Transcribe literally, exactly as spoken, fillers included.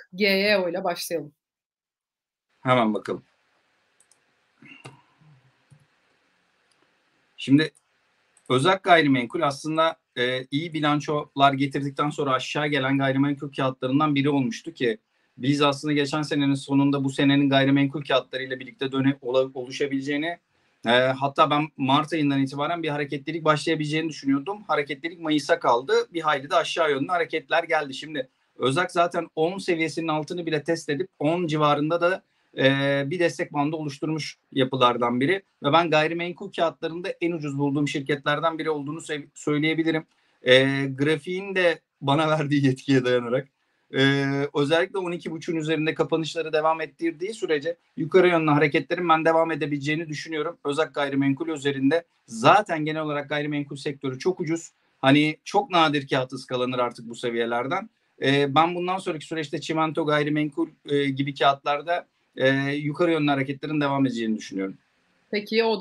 G Y O ile başlayalım. Hemen bakalım. Şimdi Özak Gayrimenkul aslında e, iyi bilançolar getirdikten sonra aşağı gelen gayrimenkul kağıtlarından biri olmuştu ki biz aslında geçen senenin sonunda bu senenin gayrimenkul kağıtlarıyla birlikte dönem oluşabileceğini, e, hatta ben Mart ayından itibaren bir hareketlilik başlayabileceğini düşünüyordum. Hareketlilik Mayıs'a kaldı. Bir hayli de aşağı yönlü hareketler geldi. Şimdi Özak zaten on seviyesinin altını bile test edip on civarında da e, bir destek bandı oluşturmuş yapılardan biri ve ben gayrimenkul kağıtlarında en ucuz bulduğum şirketlerden biri olduğunu söyleyebilirim. E, grafiğin de bana verdiği yetkiye dayanarak e, özellikle on iki buçuğun üzerinde kapanışları devam ettirdiği sürece yukarı yönlü hareketlerin ben devam edebileceğini düşünüyorum. Özak Gayrimenkul üzerinde zaten genel olarak gayrimenkul sektörü çok ucuz. Hani çok nadir kağıt ıskalanır artık bu seviyelerden. E, ben bundan sonraki süreçte çimento gayrimenkul e, gibi kağıtlarda e, yukarı yönlü hareketlerin devam edeceğini düşünüyorum. Peki o